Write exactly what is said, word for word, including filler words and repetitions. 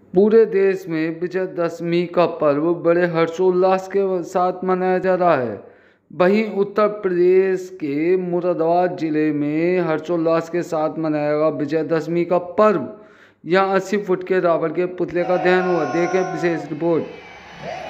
पूरे देश में विजयदशमी का पर्व बड़े हर्षोल्लास के साथ मनाया जा रहा है। वहीं उत्तर प्रदेश के मुरादाबाद जिले में हर्षोल्लास के साथ मनाया गया विजयदशमी का पर्व। यहाँ अस्सी फुट के रावण के पुतले का दहन हुआ। देखें विशेष रिपोर्ट।